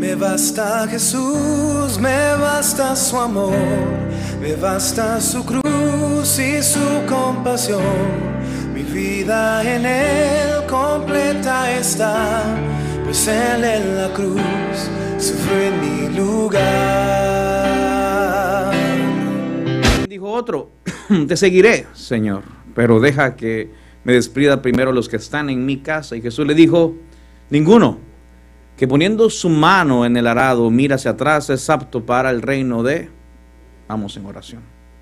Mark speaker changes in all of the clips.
Speaker 1: Me basta Jesús, me basta su amor, me basta su cruz y su compasión. Mi vida en Él completa está, pues Él en la cruz sufrió en mi lugar.
Speaker 2: Dijo otro: te seguiré, Señor, pero deja que me despida primero los que están en mi casa. Y Jesús le dijo: ninguno que poniendo su mano en el arado mira hacia atrás es apto para el reino de... Vamos en oración.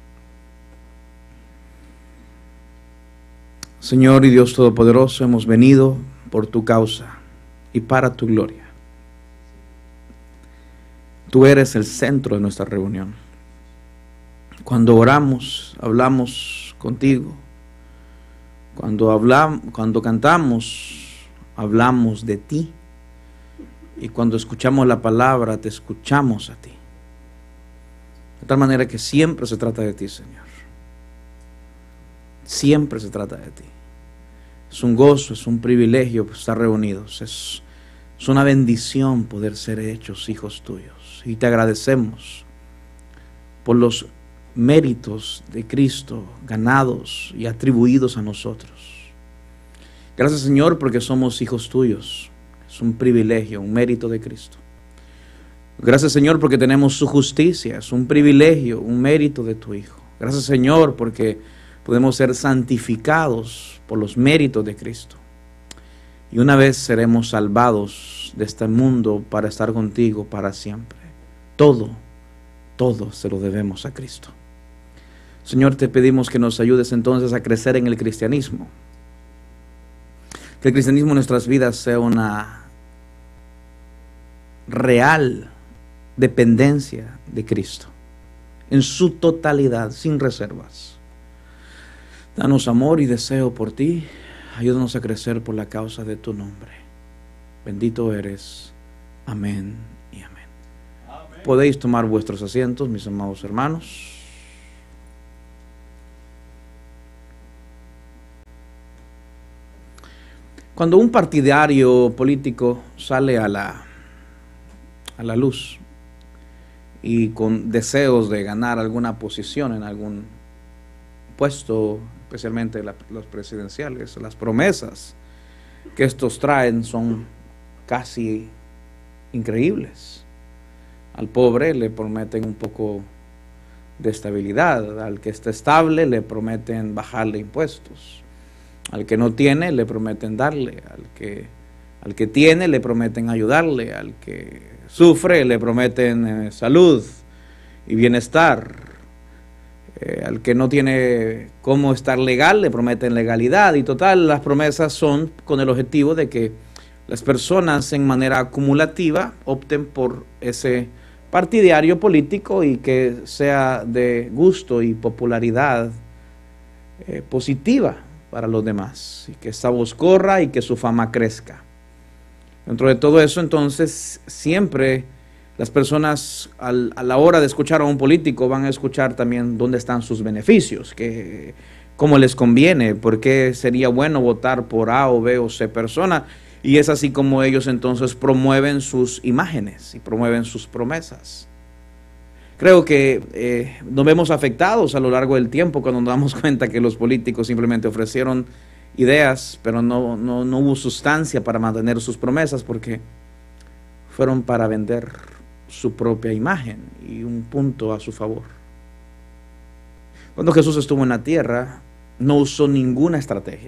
Speaker 2: Señor y Dios Todopoderoso, hemos venido por tu causa y para tu gloria. Tú eres el centro de nuestra reunión. Cuando oramos, hablamos contigo. Cuando cantamos, hablamos de ti. Y cuando escuchamos la palabra, te escuchamos a ti. De tal manera que siempre se trata de ti, Señor. Siempre se trata de ti. Es un gozo, es un privilegio estar reunidos. Es una bendición poder ser hechos hijos tuyos. Y te agradecemos por los méritos de Cristo ganados y atribuidos a nosotros. Gracias, Señor, porque somos hijos tuyos. Es un privilegio, un mérito de Cristo. Gracias, Señor, porque tenemos su justicia. Es un privilegio, un mérito de tu Hijo. Gracias, Señor, porque podemos ser santificados por los méritos de Cristo. Y una vez seremos salvados de este mundo para estar contigo para siempre. Todo se lo debemos a Cristo. Señor, te pedimos que nos ayudes entonces a crecer en el cristianismo. Que el cristianismo en nuestras vidas sea una real dependencia de Cristo, en su totalidad, sin reservas. Danos amor y deseo por ti. Ayúdanos a crecer por la causa de tu nombre. Bendito eres. Amén y amén. Amén. Podéis tomar vuestros asientos, mis amados hermanos. Cuando un partidario político sale a la luz y con deseos de ganar alguna posición en algún puesto, especialmente los presidenciales, las promesas que estos traen son casi increíbles. Al pobre le prometen un poco de estabilidad, al que está estable le prometen bajarle impuestos, al que no tiene le prometen darle, al que tiene le prometen ayudarle, al que sufre le prometen salud y bienestar, al que no tiene cómo estar legal le prometen legalidad. Y total, las promesas son con el objetivo de que las personas en manera acumulativa opten por ese partidario político y que sea de gusto y popularidad positiva para los demás, y que esa voz corra y que su fama crezca. Dentro de todo eso, entonces, siempre las personas a la hora de escuchar a un político van a escuchar también dónde están sus beneficios, cómo les conviene, por qué sería bueno votar por A o B o C persona. Y es así como ellos entonces promueven sus imágenes y promueven sus promesas. Creo que nos vemos afectados a lo largo del tiempo cuando nos damos cuenta que los políticos simplemente ofrecieron ideas, pero no hubo sustancia para mantener sus promesas, porque fueron para vender su propia imagen y un punto a su favor. Cuando Jesús estuvo en la tierra, no usó ninguna estrategia.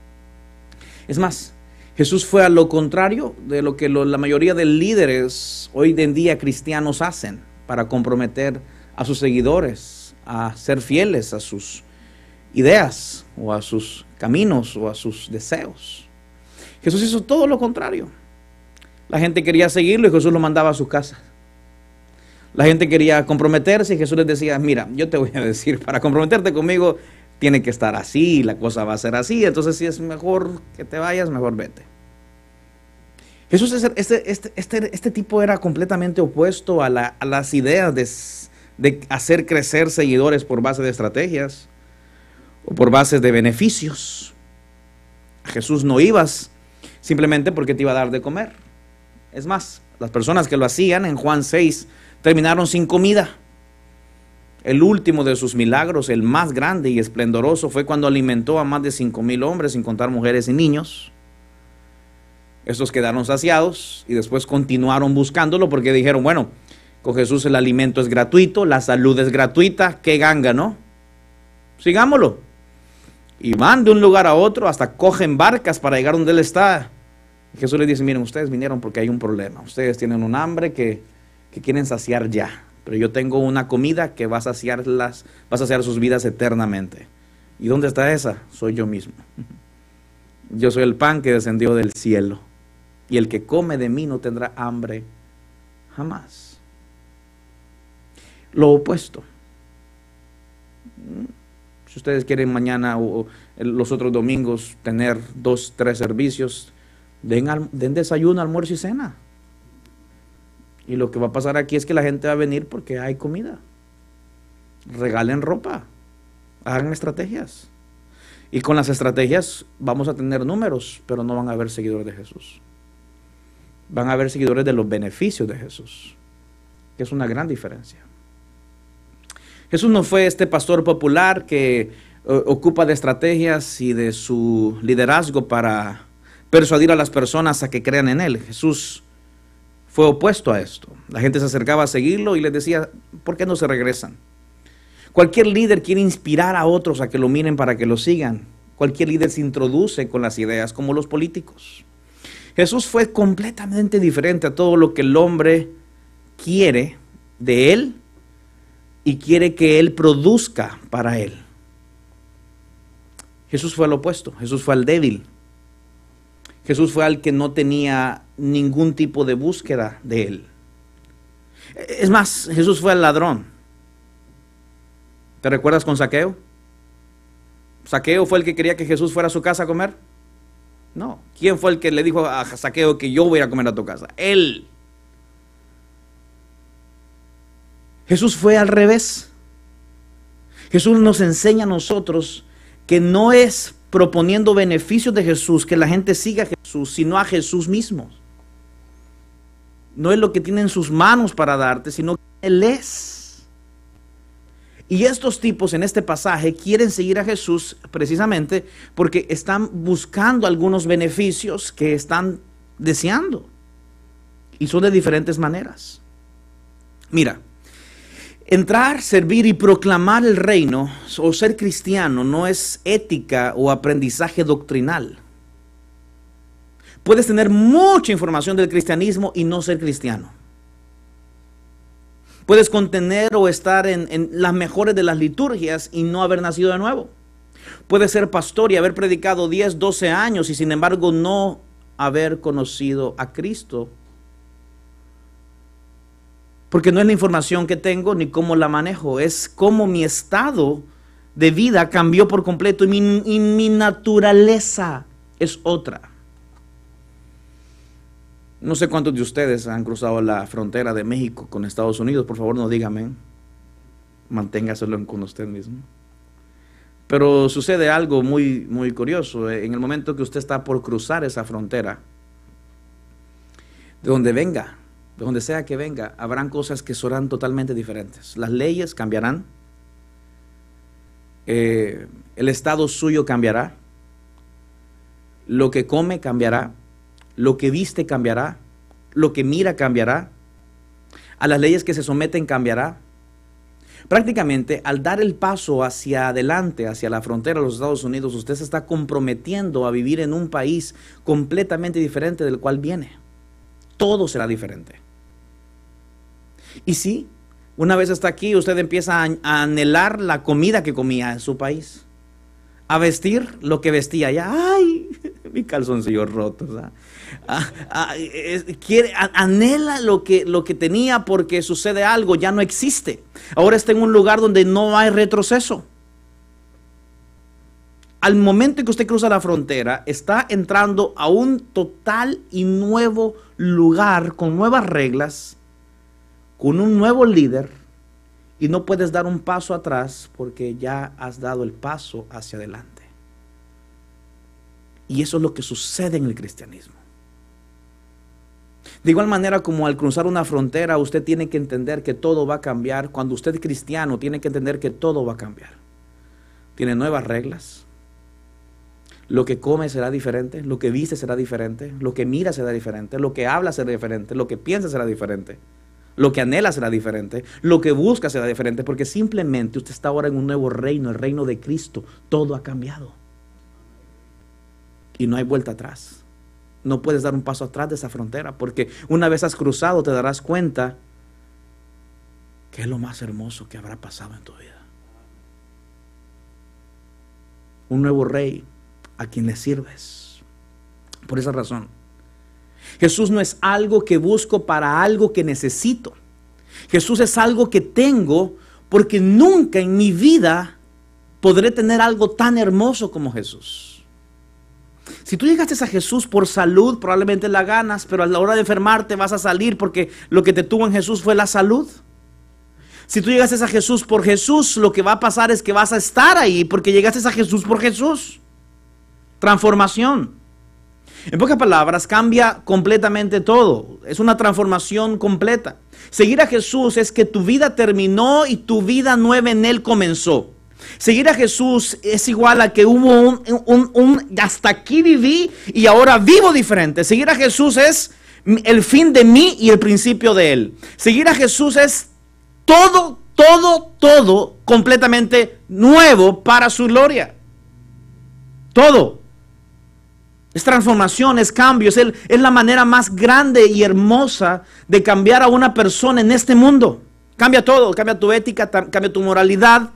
Speaker 2: Es más, Jesús fue a lo contrario de lo que la mayoría de líderes hoy en día cristianos hacen para comprometer a sus seguidores a ser fieles a sus ideas o a sus caminos o a sus deseos. Jesús hizo todo lo contrario. La gente quería seguirlo y Jesús lo mandaba a su casa. La gente quería comprometerse y Jesús les decía: mira, yo te voy a decir, para comprometerte conmigo tiene que estar así, la cosa va a ser así, entonces si es mejor que te vayas, mejor vete. Jesús, este tipo era completamente opuesto a las ideas de hacer crecer seguidores por base de estrategias o por base de beneficios. A Jesús no ibas simplemente porque te iba a dar de comer. Es más, Las personas que lo hacían en Juan 6 terminaron sin comida. El último de sus milagros, el más grande y esplendoroso, fue cuando alimentó a más de 5,000 hombres, sin contar mujeres y niños. Estos quedaron saciados y después continuaron buscándolo porque dijeron, bueno, con Jesús el alimento es gratuito, la salud es gratuita, qué ganga, ¿no? Sigámoslo. Y van de un lugar a otro, hasta cogen barcas para llegar donde Él está. Y Jesús les dice, miren, ustedes vinieron porque hay un problema. Ustedes tienen un hambre que quieren saciar ya. Pero yo tengo una comida que va a saciar sus vidas eternamente. ¿Y dónde está esa? Soy yo mismo. Yo soy el pan que descendió del cielo. Y el que come de mí no tendrá hambre jamás. Lo opuesto. Si ustedes quieren mañana o los otros domingos tener 2, 3 servicios, den desayuno, almuerzo y cena. Y lo que va a pasar aquí es que la gente va a venir porque hay comida. Regalen ropa, hagan estrategias. Y con las estrategias vamos a tener números, pero no van a haber seguidores de Jesús. Van a haber seguidores de los beneficios de Jesús, que es una gran diferencia. Jesús no fue este pastor popular que ocupa de estrategias y de su liderazgo para persuadir a las personas a que crean en Él. Jesús fue opuesto a esto. La gente se acercaba a seguirlo y les decía, ¿por qué no se regresan? Cualquier líder quiere inspirar a otros a que lo miren para que lo sigan. Cualquier líder se introduce con las ideas, como los políticos. Jesús fue completamente diferente a todo lo que el hombre quiere de Él y quiere que Él produzca para Él. Jesús fue al opuesto. Jesús fue al débil. Jesús fue al que no tenía ningún tipo de búsqueda de Él. Es más, Jesús fue al ladrón. ¿Te recuerdas con Zaqueo? ¿Zaqueo fue el que quería que Jesús fuera a su casa a comer? No. ¿Quién fue el que le dijo a Zaqueo que yo voy a ir a comer a tu casa? Él. Jesús fue al revés. Jesús nos enseña a nosotros que no es proponiendo beneficios de Jesús que la gente siga a Jesús, sino a Jesús mismo. No es lo que tiene en sus manos para darte, sino que Él es. Y estos tipos en este pasaje quieren seguir a Jesús precisamente porque están buscando algunos beneficios que están deseando. Y son de diferentes maneras. Mira, entrar, servir y proclamar el reino o ser cristiano no es ética o aprendizaje doctrinal. Puedes tener mucha información del cristianismo y no ser cristiano. Puedes contener o estar en las mejores de las liturgias y no haber nacido de nuevo. Puedes ser pastor y haber predicado 10, 12 años y sin embargo no haber conocido a Cristo. Porque no es la información que tengo ni cómo la manejo, es cómo mi estado de vida cambió por completo y mi naturaleza es otra. No sé cuántos de ustedes han cruzado la frontera de México con Estados Unidos. Por favor, no díganme. Manténgaselo con usted mismo. Pero sucede algo muy, muy curioso. En el momento que usted está por cruzar esa frontera, de donde venga, de donde sea que venga, habrán cosas que serán totalmente diferentes. Las leyes cambiarán. El estado suyo cambiará. Lo que come cambiará. Lo que viste cambiará, lo que mira cambiará, a las leyes que se someten cambiará. Prácticamente al dar el paso hacia adelante, hacia la frontera de los Estados Unidos, usted se está comprometiendo a vivir en un país completamente diferente del cual viene. Todo será diferente. Y sí, una vez está aquí, usted empieza a anhelar la comida que comía en su país, a vestir lo que vestía allá. ¡Ay! Mi calzoncillo roto. Anhela lo que tenía porque sucede algo, ya no existe. Ahora está en un lugar donde no hay retroceso. Al momento en que usted cruza la frontera, está entrando a un total y nuevo lugar, con nuevas reglas, con un nuevo líder, y no puedes dar un paso atrás porque ya has dado el paso hacia adelante. Y eso es lo que sucede en el cristianismo. De igual manera como al cruzar una frontera usted tiene que entender que todo va a cambiar. Cuando usted es cristiano tiene que entender que todo va a cambiar. Tiene nuevas reglas. Lo que come será diferente, lo que viste será diferente, lo que mira será diferente, lo que habla será diferente, lo que piensa será diferente, lo que anhela será diferente, lo que busca será diferente, porque simplemente usted está ahora en un nuevo reino, el reino de Cristo. Todo ha cambiado. Y no hay vuelta atrás. No puedes dar un paso atrás de esa frontera, porque una vez has cruzado te darás cuenta que es lo más hermoso que habrá pasado en tu vida. Un nuevo rey a quien le sirves. Por esa razón, Jesús no es algo que busco para algo que necesito. Jesús es algo que tengo porque nunca en mi vida podré tener algo tan hermoso como Jesús. Si tú llegaste a Jesús por salud, probablemente la ganas, pero a la hora de enfermarte vas a salir porque lo que te tuvo en Jesús fue la salud. Si tú llegaste a Jesús por Jesús, lo que va a pasar es que vas a estar ahí porque llegaste a Jesús por Jesús. Transformación. En pocas palabras, cambia completamente todo. Es una transformación completa. Seguir a Jesús es que tu vida terminó y tu vida nueva en Él comenzó. Seguir a Jesús es igual a que hubo hasta aquí viví y ahora vivo diferente. Seguir a Jesús es el fin de mí y el principio de Él. Seguir a Jesús es todo completamente nuevo para su gloria. Todo. Es transformación, es cambio, es la manera más grande y hermosa de cambiar a una persona en este mundo. Cambia todo, cambia tu ética, cambia tu moralidad,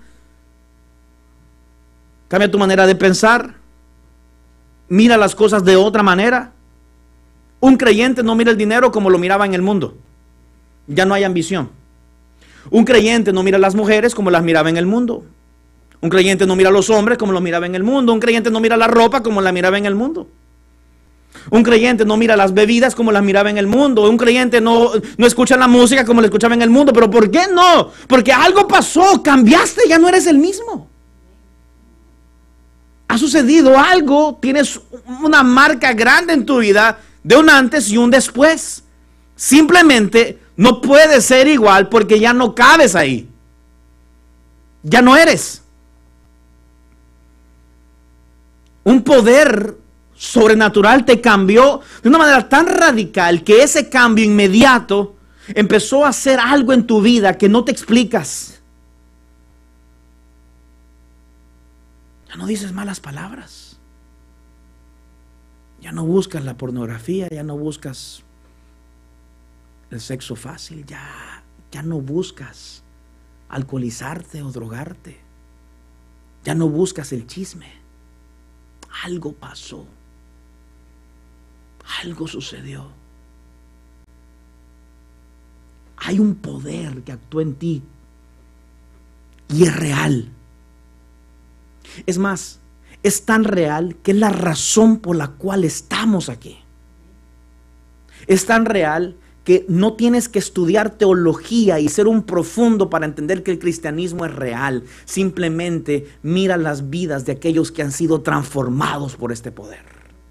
Speaker 2: cambia tu manera de pensar, mira las cosas de otra manera. Un creyente no mira el dinero como lo miraba en el mundo, ya no hay ambición. Un creyente no mira a las mujeres como las miraba en el mundo. Un creyente no mira a los hombres como los miraba en el mundo. Un creyente no mira la ropa como la miraba en el mundo. Un creyente no mira las bebidas como las miraba en el mundo. Un creyente no escucha la música como la escuchaba en el mundo. ¿Pero por qué no? Porque algo pasó, cambiaste, ya no eres el mismo. Ha sucedido algo, tienes una marca grande en tu vida de un antes y un después. Simplemente no puedes ser igual porque ya no cabes ahí. Ya no eres. Un poder sobrenatural te cambió de una manera tan radical que ese cambio inmediato empezó a hacer algo en tu vida que no te explicas. Ya no dices malas palabras. Ya no buscas la pornografía, ya no buscas el sexo fácil, ya no buscas alcoholizarte o drogarte. Ya no buscas el chisme. Algo pasó. Algo sucedió. Hay un poder que actúa en ti y es real. Es más, es tan real que es la razón por la cual estamos aquí. Es tan real que no tienes que estudiar teología y ser un profundo para entender que el cristianismo es real. Simplemente mira las vidas de aquellos que han sido transformados por este poder.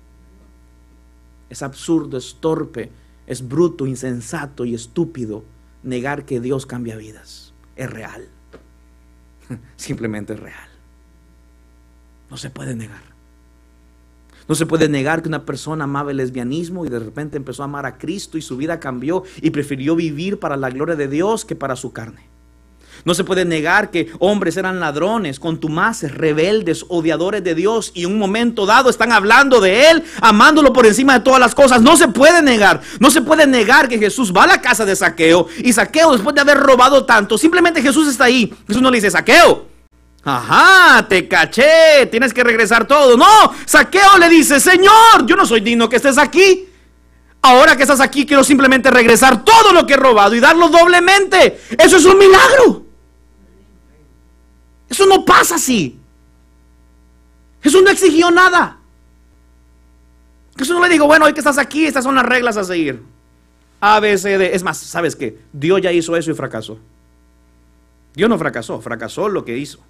Speaker 2: Es absurdo, es torpe, es bruto, insensato y estúpido negar que Dios cambia vidas. Es real. Simplemente es real. No se puede negar. No se puede negar que una persona amaba el lesbianismo y de repente empezó a amar a Cristo y su vida cambió y prefirió vivir para la gloria de Dios que para su carne. No se puede negar que hombres eran ladrones, contumaces, rebeldes, odiadores de Dios y en un momento dado están hablando de Él, amándolo por encima de todas las cosas. No se puede negar. No se puede negar que Jesús va a la casa de Zaqueo y Zaqueo, después de haber robado tanto, simplemente Jesús está ahí. Jesús no le dice: Zaqueo, ajá, te caché, tienes que regresar todo. No, Zaqueo le dice: Señor, yo no soy digno que estés aquí. Ahora que estás aquí, quiero simplemente regresar todo lo que he robado y darlo doblemente. Eso es un milagro. Eso no pasa así. Jesús no exigió nada. Jesús no le dijo: bueno, hoy que estás aquí, estas son las reglas a seguir. A, B, C, D. Es más, ¿sabes qué? Dios ya hizo eso y fracasó. Dios no fracasó, fracasó lo que hizo.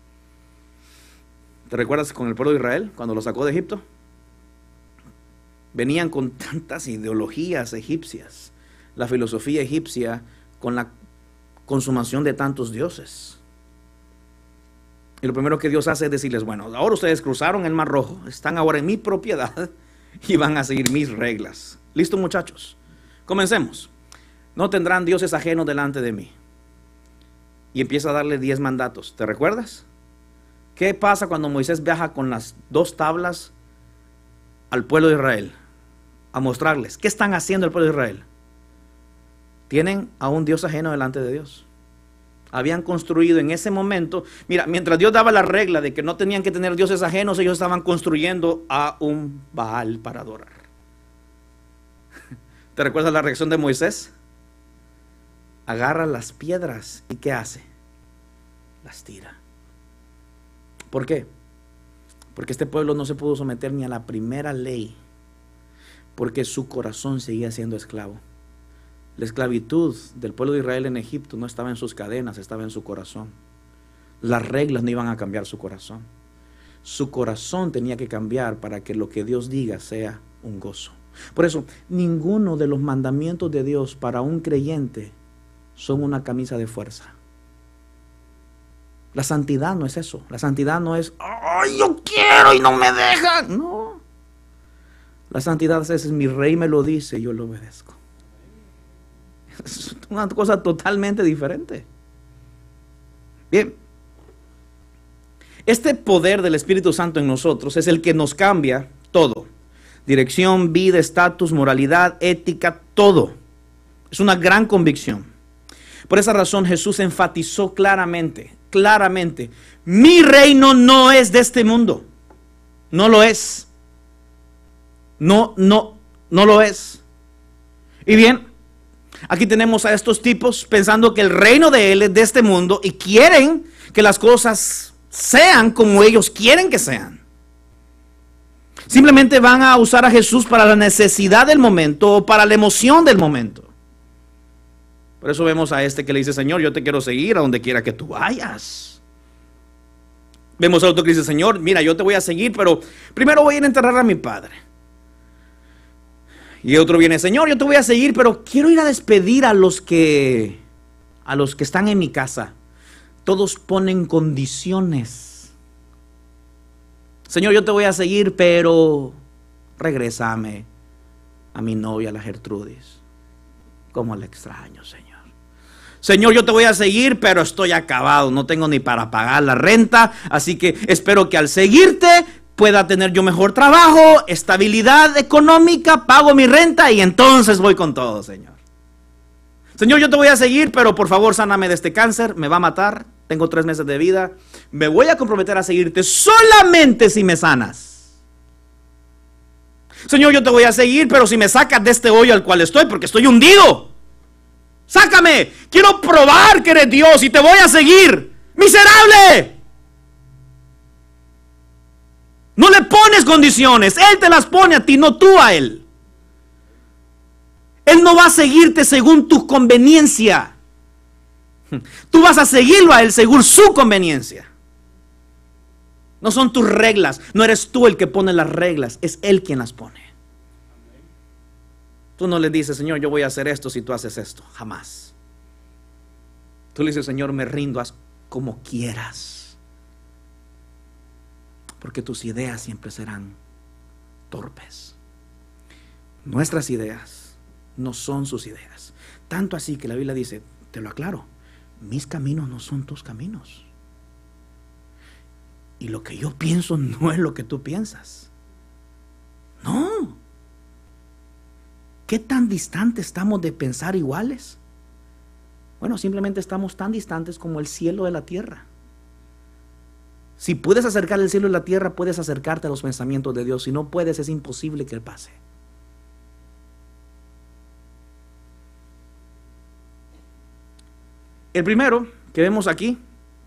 Speaker 2: ¿Te recuerdas con el pueblo de Israel cuando lo sacó de Egipto? venían con tantas ideologías egipcias, la filosofía egipcia con la consumación de tantos dioses. Y lo primero que Dios hace es decirles, bueno, ahora ustedes cruzaron el Mar Rojo, están ahora en mi propiedad y van a seguir mis reglas. ¿Listo, muchachos? Comencemos. No tendrán dioses ajenos delante de mí. Y empieza a darle 10 mandatos. ¿Te recuerdas? ¿Qué pasa cuando Moisés viaja con las 2 tablas al pueblo de Israel? A mostrarles, ¿qué están haciendo el pueblo de Israel? Tienen a un Dios ajeno delante de Dios. Habían construido en ese momento, mira, mientras Dios daba la regla de que no tenían que tener dioses ajenos, ellos estaban construyendo a un Baal para adorar. ¿Te recuerdas la reacción de Moisés? Agarra las piedras y ¿qué hace? Las tira. ¿Por qué? Porque este pueblo no se pudo someter ni a la primera ley, porque su corazón seguía siendo esclavo. La esclavitud del pueblo de Israel en Egipto no estaba en sus cadenas, estaba en su corazón. Las reglas no iban a cambiar su corazón. Su corazón tenía que cambiar para que lo que Dios diga sea un gozo. Por eso, ninguno de los mandamientos de Dios para un creyente son una camisa de fuerza. La santidad no es eso. La santidad no es, ¡ay, yo quiero y no me dejan! No. La santidad es mi rey me lo dice, yo lo obedezco. Es una cosa totalmente diferente. Bien. Este poder del Espíritu Santo en nosotros es el que nos cambia todo. Dirección, vida, estatus, moralidad, ética, todo. Es una gran convicción. Por esa razón Jesús enfatizó claramente, mi reino no es de este mundo. No lo es. No lo es. Y bien, aquí tenemos a estos tipos pensando que el reino de Él es de este mundo y quieren que las cosas sean como ellos quieren que sean. Simplemente van a usar a Jesús para la necesidad del momento o para la emoción del momento. Por eso vemos a este que le dice, Señor, yo te quiero seguir a donde quiera que tú vayas. Vemos a otro que dice, Señor, mira, yo te voy a seguir, pero primero voy a ir a enterrar a mi padre. Y otro viene, Señor, yo te voy a seguir, pero quiero ir a despedir a los que están en mi casa. Todos ponen condiciones. Señor, yo te voy a seguir, pero regrésame a mi novia, la Gertrudis. Cómo la extraño, Señor. Señor, yo te voy a seguir, pero estoy acabado. No tengo ni para pagar la renta. Así que espero que al seguirte pueda tener yo mejor trabajo, estabilidad económica, pago mi renta y entonces voy con todo, Señor. Señor, yo te voy a seguir, pero por favor sáname de este cáncer, me va a matar, tengo 3 meses de vida, me voy a comprometer a seguirte solamente si me sanas. Señor, yo te voy a seguir, pero si me sacas de este hoyo al cual estoy, porque estoy hundido, sácame, quiero probar que eres Dios y te voy a seguir, miserable. No le pones condiciones, Él te las pone a ti, no tú a Él. Él no va a seguirte según tu conveniencia. Tú vas a seguirlo a Él según su conveniencia. No son tus reglas, no eres tú el que pone las reglas, es Él quien las pone. Tú no le dices, Señor, yo voy a hacer esto si tú haces esto, jamás. Tú le dices, Señor, me rindo, haz como quieras. Porque tus ideas siempre serán torpes. Nuestras ideas no son sus ideas. Tanto así que la Biblia dice, te lo aclaro, mis caminos no son tus caminos. Y lo que yo pienso no es lo que tú piensas. No. ¿Qué tan distantes estamos de pensar iguales? Bueno, simplemente estamos tan distantes como el cielo de la tierra. Si puedes acercar el cielo y la tierra, puedes acercarte a los pensamientos de Dios. Si no puedes, es imposible que Él pase. El primero que vemos aquí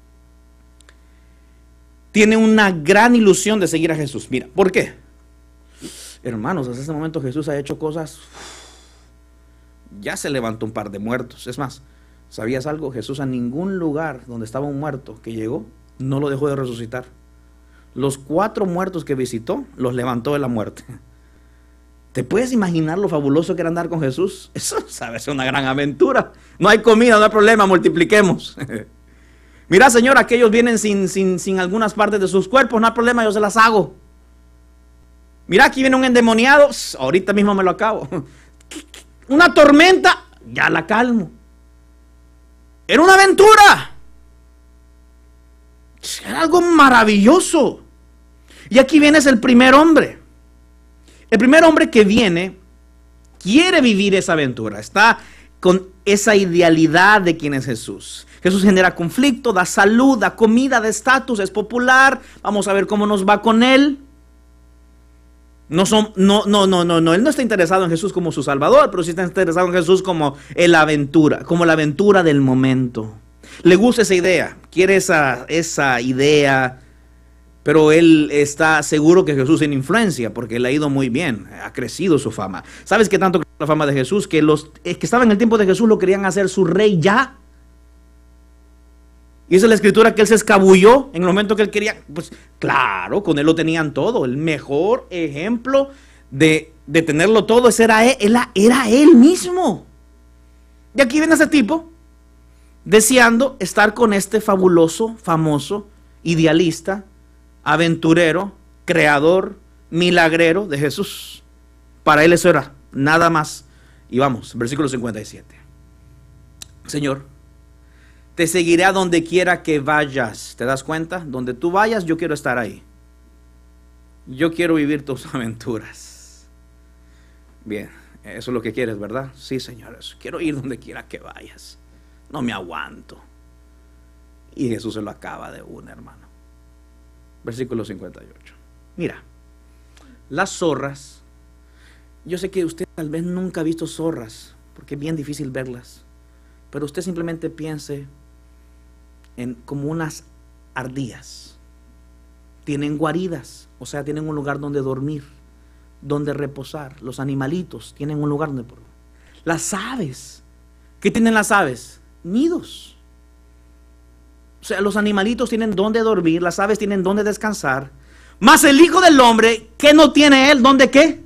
Speaker 2: tiene una gran ilusión de seguir a Jesús. Mira, ¿por qué? Hermanos, hasta ese momento Jesús ha hecho cosas. Ya se levantó un par de muertos. Es más, ¿sabías algo? Jesús a ningún lugar donde estaba un muerto que llegó no lo dejó de resucitar. Los 4 muertos que visitó los levantó de la muerte. ¿Te puedes imaginar lo fabuloso que era andar con Jesús? Eso, sabes, es una gran aventura. No hay comida, no hay problema, multipliquemos. Mira, Señor, aquellos vienen sin algunas partes de sus cuerpos, no hay problema, yo se las hago. Mira, aquí viene un endemoniado, ahorita mismo me lo acabo. Una tormenta, ya la calmo. Era una aventura. Era algo maravilloso. Y aquí viene el primer hombre. El primer hombre que viene quiere vivir esa aventura. Está con esa idealidad de quién es Jesús. Jesús genera conflicto, da salud, da comida, da estatus, es popular. Vamos a ver cómo nos va con él. No, él no está interesado en Jesús como su Salvador, pero sí está interesado en Jesús como la aventura del momento. Le gusta esa idea, quiere esa idea, pero él está seguro que Jesús tiene influencia, porque él ha ido muy bien, ha crecido su fama. ¿Sabes qué tanto creció la fama de Jesús? Que los que estaban en el tiempo de Jesús lo querían hacer su rey ya. Y esa es la escritura, que él se escabulló en el momento que él quería. Pues claro, con él lo tenían todo. El mejor ejemplo de tenerlo todo era él mismo. Y aquí viene ese tipo deseando estar con este fabuloso, famoso, idealista, aventurero, creador, milagrero de Jesús. Para él eso era nada más. Y vamos, versículo 57. Señor, te seguiré a donde quiera que vayas. ¿Te das cuenta? Donde tú vayas, yo quiero estar ahí. Yo quiero vivir tus aventuras. Bien, eso es lo que quieres, ¿verdad? Sí, Señor, eso. Quiero ir donde quiera que vayas. No me aguanto. Y Jesús se lo acaba de una, hermano. Versículo 58. Mira, las zorras. Yo sé que usted tal vez nunca ha visto zorras, porque es bien difícil verlas. Pero usted simplemente piense en como unas ardillas. Tienen guaridas, o sea, tienen un lugar donde dormir, donde reposar. Los animalitos tienen un lugar donde dormir. Las aves, ¿qué tienen las aves? Nidos. O sea, los animalitos tienen donde dormir, las aves tienen donde descansar. Más el Hijo del Hombre, ¿qué no tiene él? ¿Dónde qué?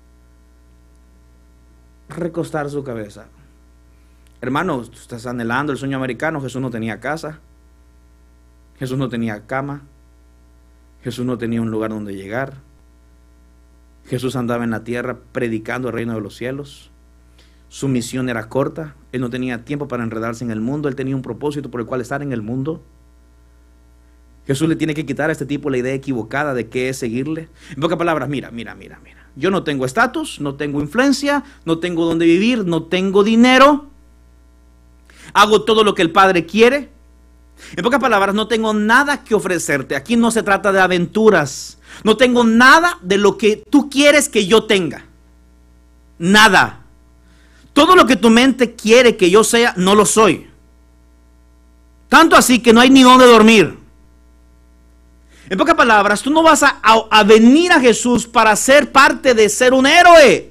Speaker 2: Recostar su cabeza. Hermano, tú estás anhelando el sueño americano. Jesús no tenía casa. Jesús no tenía cama. Jesús no tenía un lugar donde llegar. Jesús andaba en la tierra predicando el reino de los cielos. Su misión era corta. Él no tenía tiempo para enredarse en el mundo. Él tenía un propósito por el cual estar en el mundo. Jesús le tiene que quitar a este tipo la idea equivocada de qué es seguirle. En pocas palabras, mira. Yo no tengo estatus, no tengo influencia, no tengo dónde vivir, no tengo dinero. Hago todo lo que el Padre quiere. En pocas palabras, no tengo nada que ofrecerte. Aquí no se trata de aventuras. No tengo nada de lo que tú quieres que yo tenga. Nada. Todo lo que tu mente quiere que yo sea, no lo soy. Tanto así que no hay ni dónde dormir. En pocas palabras, tú no vas a venir a Jesús para ser parte de ser un héroe.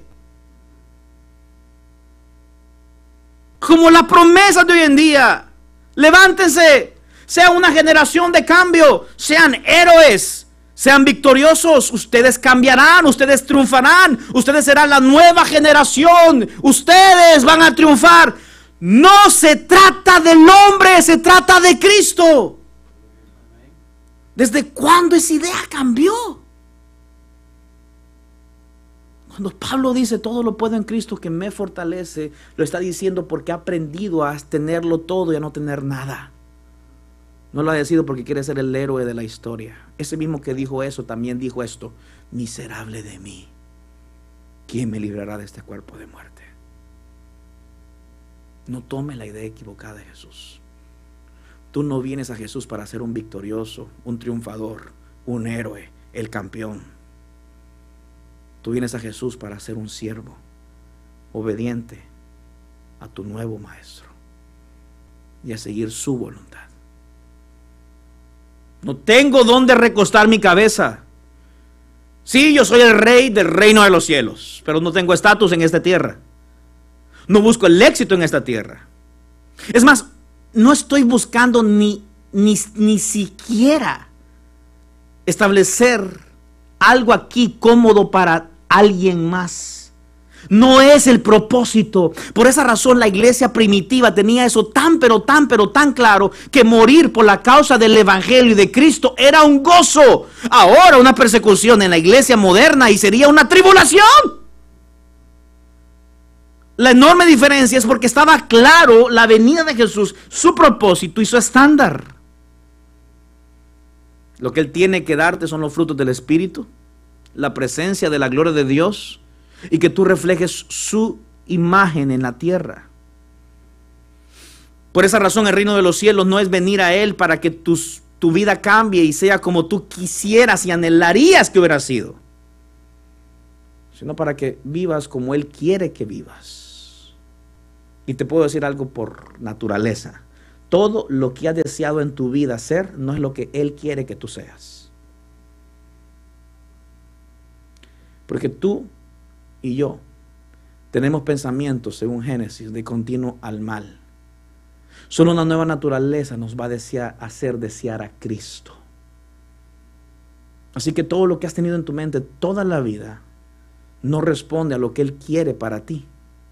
Speaker 2: Como la promesa de hoy en día. Levántense, sea una generación de cambio, sean héroes, sean victoriosos. Ustedes cambiarán, ustedes triunfarán, ustedes serán la nueva generación, ustedes van a triunfar. No se trata del hombre, se trata de Cristo. ¿Desde cuándo esa idea cambió? Cuando Pablo dice todo lo puedo en Cristo que me fortalece, lo está diciendo porque ha aprendido a tenerlo todo y a no tener nada. No lo ha decidido porque quiere ser el héroe de la historia. Ese mismo que dijo eso también dijo esto: miserable de mí, ¿quién me librará de este cuerpo de muerte? No tome la idea equivocada de Jesús. Tú no vienes a Jesús para ser un victorioso, un triunfador, un héroe, el campeón. Tú vienes a Jesús para ser un siervo, obediente a tu nuevo maestro y a seguir su voluntad. No tengo dónde recostar mi cabeza. Sí, yo soy el rey del reino de los cielos, pero no tengo estatus en esta tierra. No busco el éxito en esta tierra. Es más, no estoy buscando ni siquiera establecer algo aquí cómodo para alguien más. No es el propósito. Por esa razón la iglesia primitiva tenía eso tan claro, que morir por la causa del evangelio y de Cristo era un gozo. Ahora una persecución en la iglesia moderna y sería una tribulación. La enorme diferencia es porque estaba claro la venida de Jesús, su propósito y su estándar. Lo que Él tiene que darte son los frutos del Espíritu, la presencia de la gloria de Dios, y que tú reflejes su imagen en la tierra. Por esa razón el reino de los cielos no es venir a Él para que tu vida cambie y sea como tú quisieras y anhelarías que hubiera sido, sino para que vivas como Él quiere que vivas. Y te puedo decir algo por naturaleza: todo lo que has deseado en tu vida ser no es lo que Él quiere que tú seas. Porque tú y yo tenemos pensamientos, según Génesis, de continuo al mal. Solo una nueva naturaleza nos va a hacer desear a Cristo. Así que todo lo que has tenido en tu mente toda la vida no responde a lo que Él quiere para ti.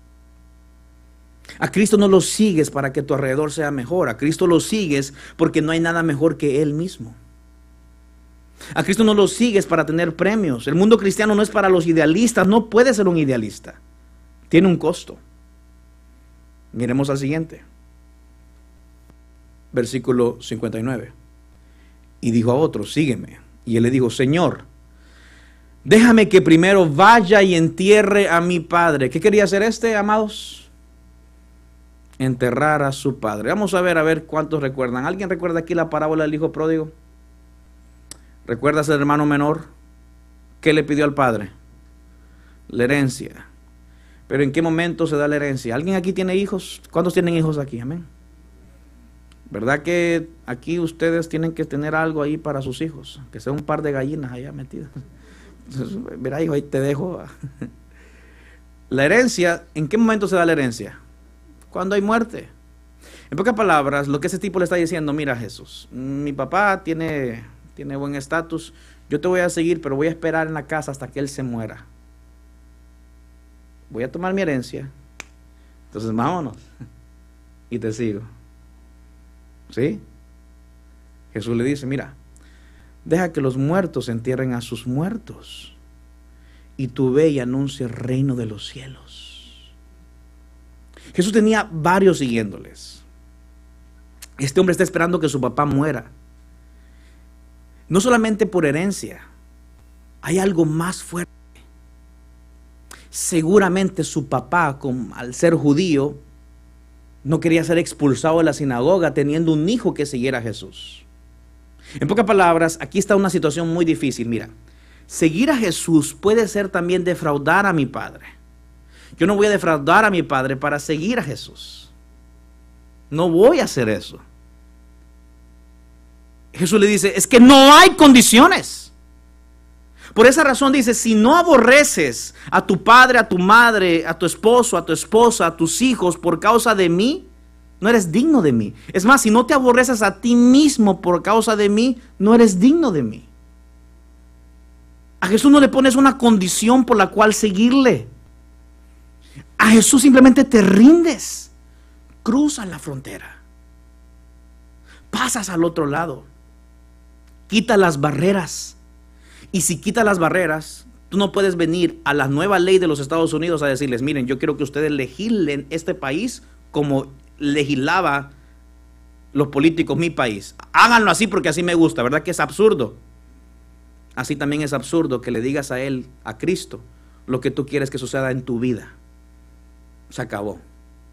Speaker 2: A Cristo no lo sigues para que tu alrededor sea mejor. A Cristo lo sigues porque no hay nada mejor que Él mismo. A Cristo no lo sigues para tener premios. El mundo cristiano no es para los idealistas. No puede ser un idealista. Tiene un costo. Miremos al siguiente. Versículo 59. Y dijo a otro: sígueme. Y él le dijo: Señor, déjame que primero vaya y entierre a mi padre. ¿Qué quería hacer amados? Enterrar a su padre. Vamos a ver cuántos recuerdan. ¿Alguien recuerda aquí la parábola del hijo pródigo? ¿Recuerdas el hermano menor? ¿Qué le pidió al padre? La herencia. Pero ¿en qué momento se da la herencia? ¿Alguien aquí tiene hijos? ¿Cuántos tienen hijos aquí? Amén. ¿Verdad que aquí ustedes tienen que tener algo ahí para sus hijos? Que sea un par de gallinas allá metidas. Entonces, mira, hijo, ahí te dejo. La herencia, ¿en qué momento se da la herencia? Cuando hay muerte. En pocas palabras, lo que ese tipo le está diciendo: mira, Jesús, mi papá tiene buen estatus, yo te voy a seguir, pero voy a esperar en la casa hasta que él se muera. Voy a tomar mi herencia, entonces vámonos y te sigo. ¿Sí? Jesús le dice: mira, deja que los muertos entierren a sus muertos, y tú ve y anuncia el reino de los cielos. Jesús tenía varios siguiéndoles. Este hombre está esperando que su papá muera. No solamente por herencia, hay algo más fuerte. Seguramente su papá, al ser judío, no quería ser expulsado de la sinagoga teniendo un hijo que siguiera a Jesús. En pocas palabras, aquí está una situación muy difícil. Mira, seguir a Jesús puede ser también defraudar a mi padre. Yo no voy a defraudar a mi padre para seguir a Jesús. No voy a hacer eso. Jesús le dice: es que no hay condiciones. Por esa razón dice: si no aborreces a tu padre, a tu madre, a tu esposo, a tu esposa, a tus hijos por causa de mí, no eres digno de mí. Es más, si no te aborreces a ti mismo por causa de mí, no eres digno de mí. A Jesús no le pones una condición por la cual seguirle. A Jesús simplemente te rindes. Cruzas la frontera. Pasas al otro lado. Quita las barreras. Y si quita las barreras, tú no puedes venir a la nueva ley de los Estados Unidos a decirles: miren, yo quiero que ustedes legislen este país como legislaba los políticos mi país. Háganlo así porque así me gusta. ¿Verdad que es absurdo? Así también es absurdo que le digas a Él, a Cristo, lo que tú quieres que suceda en tu vida. Se acabó.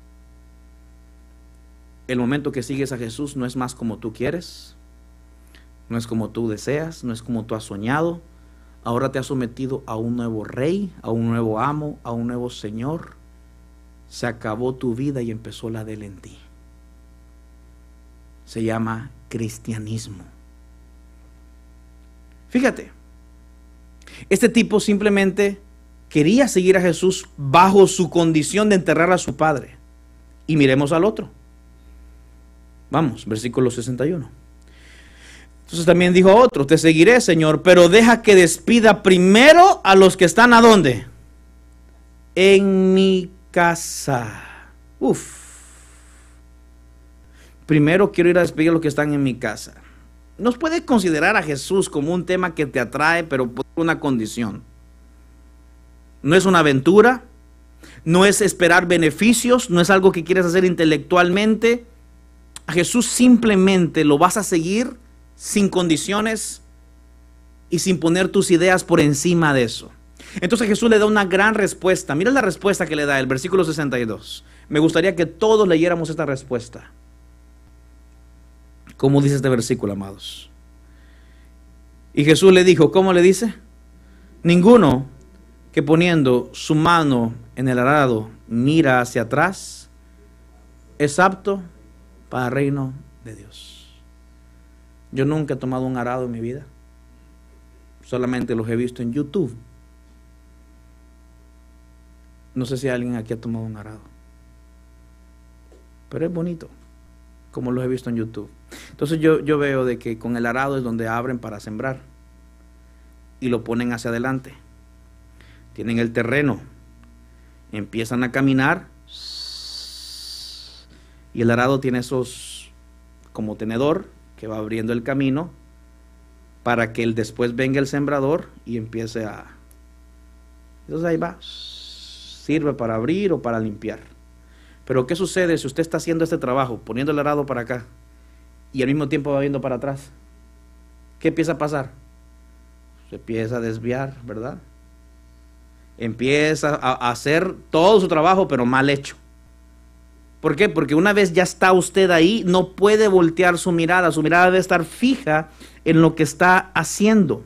Speaker 2: El momento que sigues a Jesús no es más como tú quieres, no es como tú deseas, no es como tú has soñado. Ahora te has sometido a un nuevo rey, a un nuevo amo, a un nuevo Señor. Se acabó tu vida y empezó la de Él en ti. Se llama cristianismo. Fíjate, este tipo simplemente quería seguir a Jesús bajo su condición de enterrar a su padre. Y miremos al otro. Vamos, versículo 61. Entonces también dijo a otro: te seguiré, Señor, pero deja que despida primero a los que están ¿a dónde? en mi casa. Primero quiero ir a despedir a los que están en mi casa. ¿Nos puede considerar a Jesús como un tema que te atrae, pero por una condición? No es una aventura, no es esperar beneficios, no es algo que quieres hacer intelectualmente. A Jesús simplemente lo vas a seguir sin condiciones y sin poner tus ideas por encima de eso. Entonces Jesús le da una gran respuesta. Mira la respuesta que le da, el versículo 62. Me gustaría que todos leyéramos esta respuesta. ¿Cómo dice este versículo, amados? Y Jesús le dijo, ¿cómo le dice? Ninguno que poniendo su mano en el arado mira hacia atrás es apto para el reino de Dios. Yo nunca he tomado un arado en mi vida. Solamente los he visto en YouTube. No sé si alguien aquí ha tomado un arado. Pero es bonito, como los he visto en YouTube. Entonces yo veo de que con el arado es donde abren para sembrar. Y lo ponen hacia adelante. Tienen el terreno. Empiezan a caminar. Y el arado tiene esos como tenedor que va abriendo el camino para que después venga el sembrador y empiece a... Entonces ahí va. Sirve para abrir o para limpiar. Pero ¿qué sucede si usted está haciendo este trabajo, poniendo el arado para acá y al mismo tiempo va viendo para atrás? ¿Qué empieza a pasar? Se empieza a desviar, ¿verdad? Empieza a hacer todo su trabajo, pero mal hecho. ¿Por qué? Porque una vez ya está usted ahí, no puede voltear su mirada. Su mirada debe estar fija en lo que está haciendo.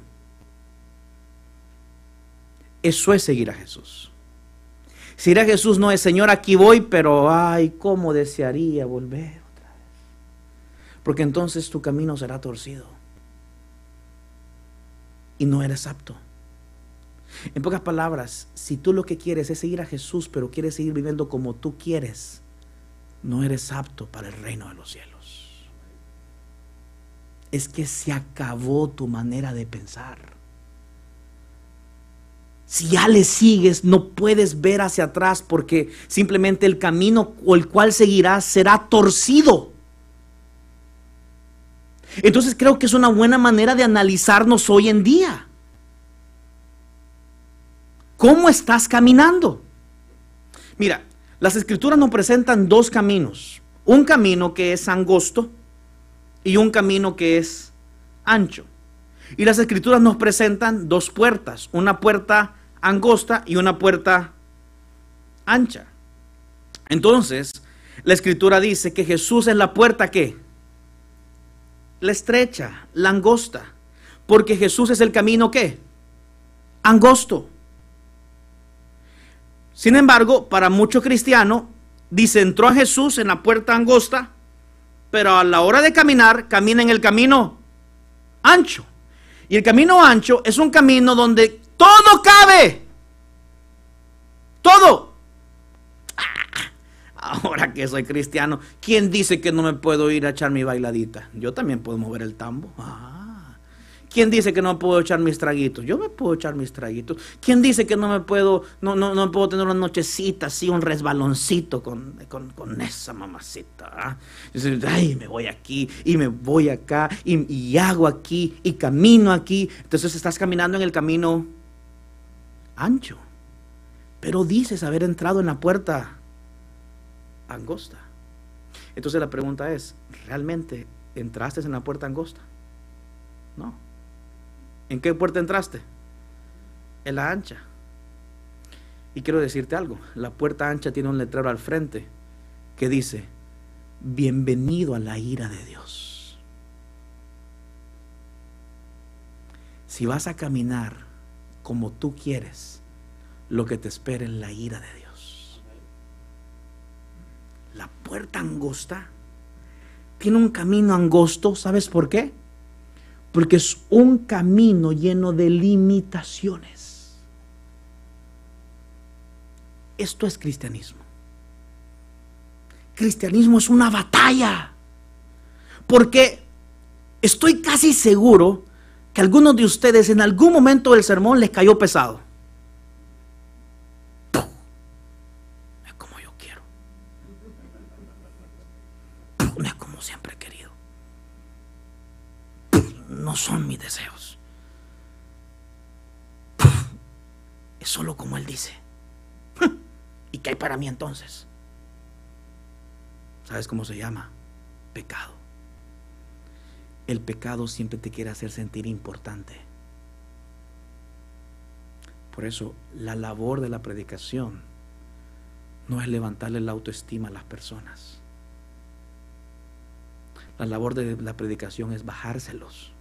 Speaker 2: Eso es seguir a Jesús. Seguir a Jesús no es, Señor, aquí voy, pero ay, cómo desearía volver otra vez. Porque entonces tu camino será torcido. Y no eres apto. En pocas palabras, si tú lo que quieres es seguir a Jesús, pero quieres seguir viviendo como tú quieres, no eres apto para el reino de los cielos. Es que se acabó tu manera de pensar. Si ya le sigues, no puedes ver hacia atrás porque simplemente el camino o el cual seguirás será torcido. Entonces creo que es una buena manera de analizarnos hoy en día. ¿Cómo estás caminando? Mira, las escrituras nos presentan dos caminos. Un camino que es angosto y un camino que es ancho. Y las escrituras nos presentan dos puertas. Una puerta angosta y una puerta ancha. Entonces, la escritura dice que Jesús es la puerta ¿qué? La estrecha, la angosta. Porque Jesús es el camino ¿qué? Angosto. Sin embargo, para muchos cristianos, dice, entró a Jesús en la puerta angosta, pero a la hora de caminar, camina en el camino ancho. Y el camino ancho es un camino donde todo cabe. Todo. Ahora que soy cristiano, ¿quién dice que no me puedo ir a echar mi bailadita? Yo también puedo mover el tambo. ¿Quién dice que no puedo echar mis traguitos? Yo me puedo echar mis traguitos. ¿Quién dice que no me puedo, no puedo tener una nochecita así, un resbaloncito con esa mamacita? Ay, me voy aquí y me voy acá y hago aquí y camino aquí. Entonces estás caminando en el camino ancho, pero dices haber entrado en la puerta angosta. Entonces la pregunta es, ¿realmente entraste en la puerta angosta? No. ¿En qué puerta entraste? En la ancha. Y quiero decirte algo, la puerta ancha tiene un letrero al frente que dice, bienvenido a la ira de Dios. Si vas a caminar como tú quieres, lo que te espera es la ira de Dios. La puerta angosta tiene un camino angosto, ¿sabes por qué? Porque es un camino lleno de limitaciones. Esto es cristianismo. Cristianismo es una batalla. Porque estoy casi seguro que a algunos de ustedes en algún momento del sermón les cayó pesado. no son mis deseos. Es solo como Él dice. ¿Y qué hay para mí entonces? ¿Sabes cómo se llama? Pecado. El pecado siempre te quiere hacer sentir importante. Por eso, la labor de la predicación no es levantarle la autoestima a las personas. La labor de la predicación es bajárselos.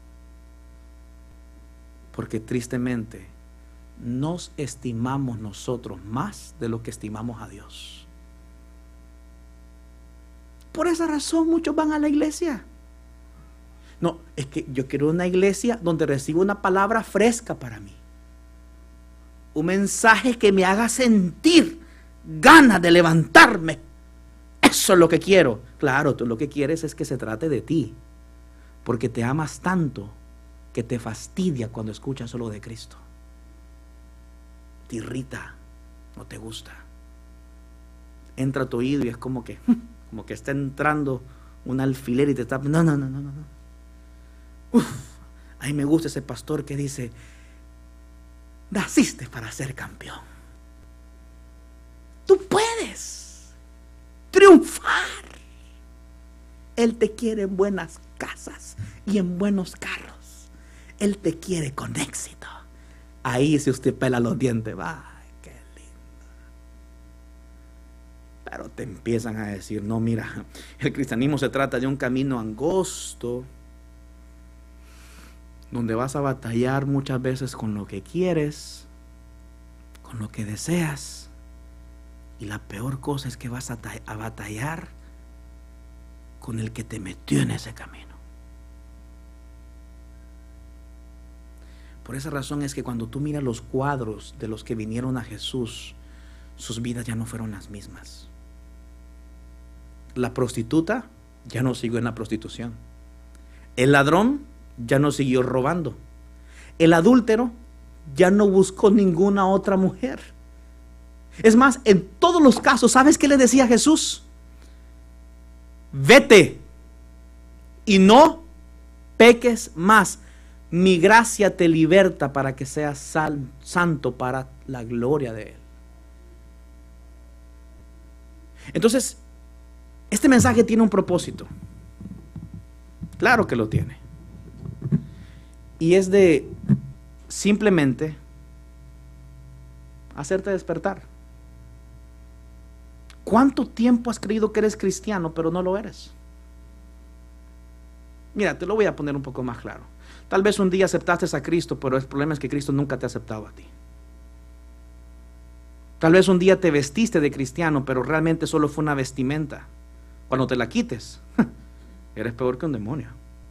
Speaker 2: Porque tristemente nos estimamos nosotros más de lo que estimamos a Dios. Por esa razón muchos van a la iglesia. No, es que yo quiero una iglesia donde reciba una palabra fresca para mí. Un mensaje que me haga sentir ganas de levantarme. Eso es lo que quiero. Claro, tú lo que quieres es que se trate de ti. Porque te amas tanto que te fastidia cuando escuchas solo de Cristo. Te irrita, no te gusta. Entra a tu oído y es como que está entrando un alfiler y te está... No. A mí me gusta ese pastor que dice: naciste para ser campeón. Tú puedes triunfar. Él te quiere en buenas casas y en buenos carros. Él te quiere con éxito. Ahí si usted pela los dientes, va, qué lindo. Pero te empiezan a decir: no, mira, el cristianismo se trata de un camino angosto, donde vas a batallar muchas veces con lo que quieres, con lo que deseas. Y la peor cosa es que vas a batallar con el que te metió en ese camino. Por esa razón es que cuando tú miras los cuadros de los que vinieron a Jesús, sus vidas ya no fueron las mismas. La prostituta ya no siguió en la prostitución. El ladrón ya no siguió robando. El adúltero ya no buscó ninguna otra mujer. Es más, en todos los casos, ¿sabes qué le decía Jesús? Vete y no peques más. Mi gracia te liberta para que seas santo para la gloria de Él. Entonces, este mensaje tiene un propósito. Claro que lo tiene. Y es de simplemente hacerte despertar. ¿Cuánto tiempo has creído que eres cristiano, pero no lo eres? Mira, te lo voy a poner un poco más claro. Tal vez un día aceptaste a Cristo, pero el problema es que Cristo nunca te ha aceptado a ti. Tal vez un día te vestiste de cristiano, pero realmente solo fue una vestimenta. Cuando te la quites, eres peor que un demonio.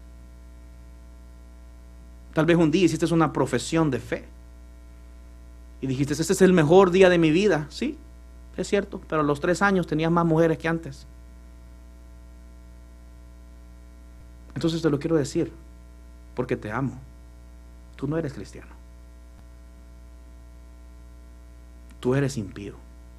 Speaker 2: Tal vez un día hiciste una profesión de fe y dijiste: este es el mejor día de mi vida. Sí, es cierto, pero a los 3 años tenías más mujeres que antes. Entonces te lo quiero decir porque te amo. Tú no eres cristiano. Tú eres impío.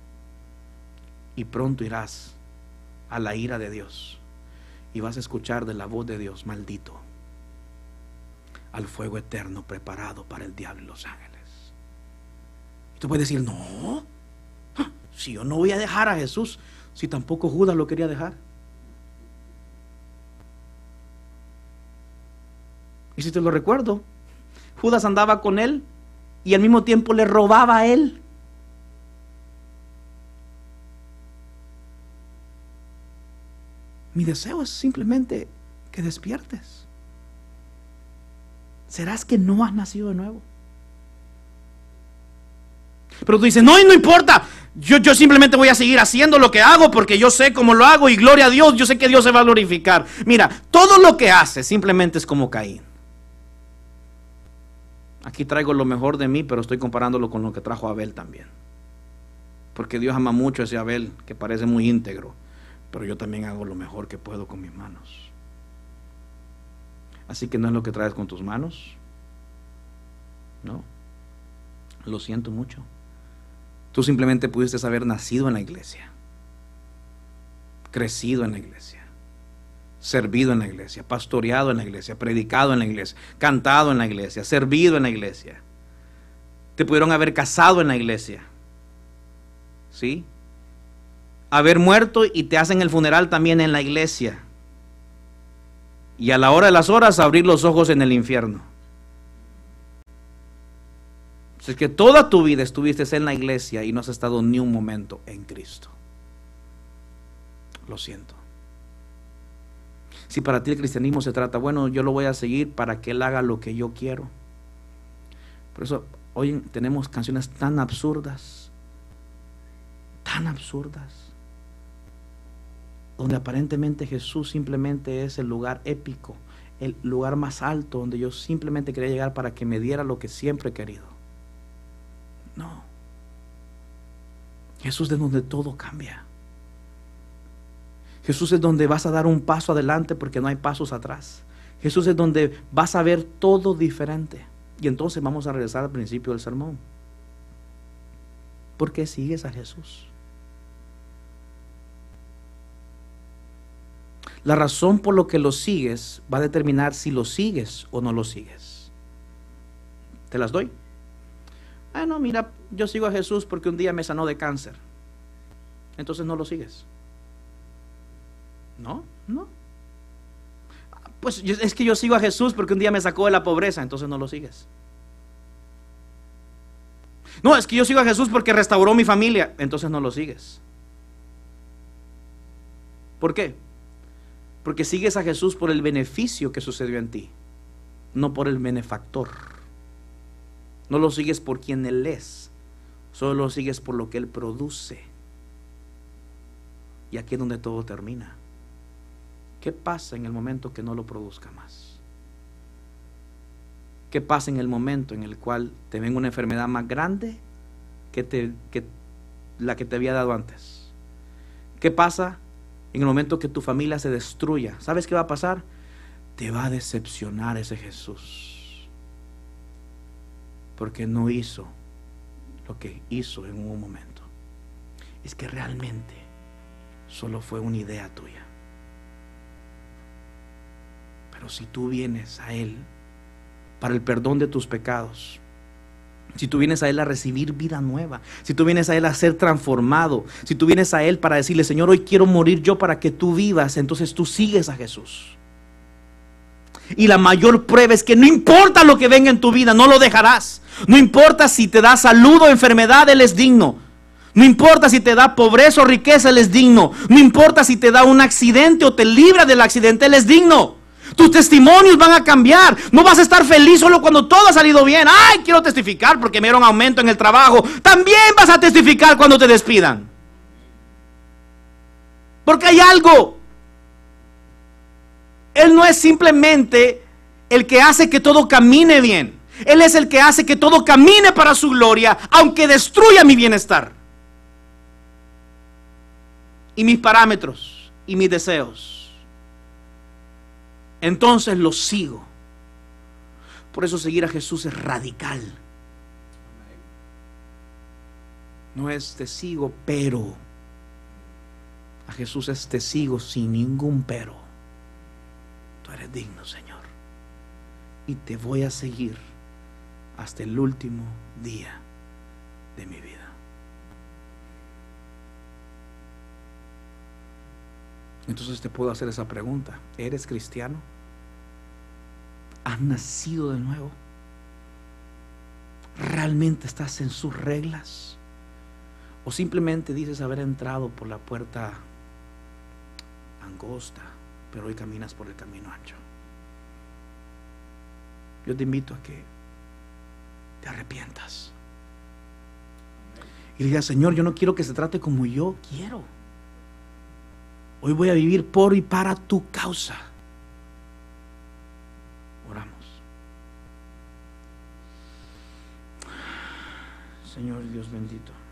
Speaker 2: Y pronto irás a la ira de Dios y vas a escuchar de la voz de Dios: maldito, al fuego eterno preparado para el diablo y los ángeles. Y tú puedes decir: no, si yo no voy a dejar a Jesús, si tampoco Judas lo quería dejar. Y si te lo recuerdo, Judas andaba con él y al mismo tiempo le robaba a él. Mi deseo es simplemente que despiertes. ¿Serás que no has nacido de nuevo? Pero tú dices: no, y no importa, yo simplemente voy a seguir haciendo lo que hago porque yo sé cómo lo hago y gloria a Dios, yo sé que Dios se va a glorificar. Mira, todo lo que haces simplemente es como Caín. Aquí traigo lo mejor de mí, pero estoy comparándolo con lo que trajo Abel también. Porque Dios ama mucho a ese Abel que parece muy íntegro, pero yo también hago lo mejor que puedo con mis manos. Así que no es lo que traes con tus manos. No, lo siento mucho. Tú simplemente pudiste haber nacido en la iglesia, crecido en la iglesia, servido en la iglesia, pastoreado en la iglesia, predicado en la iglesia, cantado en la iglesia, servido en la iglesia. Te pudieron haber casado en la iglesia, ¿sí? Haber muerto y te hacen el funeral también en la iglesia. Y a la hora de las horas abrir los ojos en el infierno. Es que toda tu vida estuviste en la iglesia y no has estado ni un momento en Cristo. Lo siento. Si para ti el cristianismo se trata, bueno, yo lo voy a seguir para que Él haga lo que yo quiero. Por eso hoy tenemos canciones tan absurdas, donde aparentemente Jesús simplemente es el lugar épico, el lugar más alto donde yo simplemente quería llegar para que me diera lo que siempre he querido. No. Jesús es donde todo cambia. Jesús es donde vas a dar un paso adelante porque no hay pasos atrás. Jesús es donde vas a ver todo diferente. Y entonces vamos a regresar al principio del sermón. ¿Por qué sigues a Jesús? La razón por lo que lo sigues va a determinar si lo sigues o no lo sigues. ¿Te las doy? No, mira, yo sigo a Jesús porque un día me sanó de cáncer. Entonces no lo sigues. No. Pues es que yo sigo a Jesús porque un día me sacó de la pobreza. Entonces no lo sigues. No, es que yo sigo a Jesús porque restauró mi familia. Entonces no lo sigues. ¿Por qué? Porque sigues a Jesús por el beneficio que sucedió en ti, no por el benefactor. No lo sigues por quien Él es, solo lo sigues por lo que Él produce. Y aquí es donde todo termina. ¿Qué pasa en el momento que no lo produzca más? ¿Qué pasa en el momento en el cual te venga una enfermedad más grande que la que te había dado antes? ¿Qué pasa en el momento que tu familia se destruya? ¿Sabes qué va a pasar? Te va a decepcionar ese Jesús, porque no hizo lo que hizo en un momento. Es que realmente solo fue una idea tuya. Pero si tú vienes a Él para el perdón de tus pecados, si tú vienes a Él a recibir vida nueva, si tú vienes a Él a ser transformado, si tú vienes a Él para decirle, Señor, hoy quiero morir yo para que tú vivas, entonces tú sigues a Jesús. Y la mayor prueba es que no importa lo que venga en tu vida, no lo dejarás. No importa si te da salud o enfermedad, Él es digno. No importa si te da pobreza o riqueza, Él es digno. No importa si te da un accidente o te libra del accidente, Él es digno. Tus testimonios van a cambiar. No vas a estar feliz solo cuando todo ha salido bien. Ay, quiero testificar porque me dieron aumento en el trabajo. También vas a testificar cuando te despidan. Porque hay algo. Él no es simplemente el que hace que todo camine bien. Él es el que hace que todo camine para su gloria, aunque destruya mi bienestar y mis parámetros y mis deseos. Entonces lo sigo. Por eso seguir a Jesús es radical. No es te sigo, pero. A Jesús es te sigo sin ningún pero. Tú eres digno, Señor. Y te voy a seguir hasta el último día de mi vida. Entonces te puedo hacer esa pregunta. ¿Eres cristiano? ¿Has nacido de nuevo? ¿Realmente estás en sus reglas? ¿O simplemente dices haber entrado por la puerta angosta, pero hoy caminas por el camino ancho? Yo te invito a que te arrepientas y digas, Señor, yo no quiero que se trate como yo quiero. Hoy voy a vivir por y para tu causa. Oramos. Señor Dios bendito.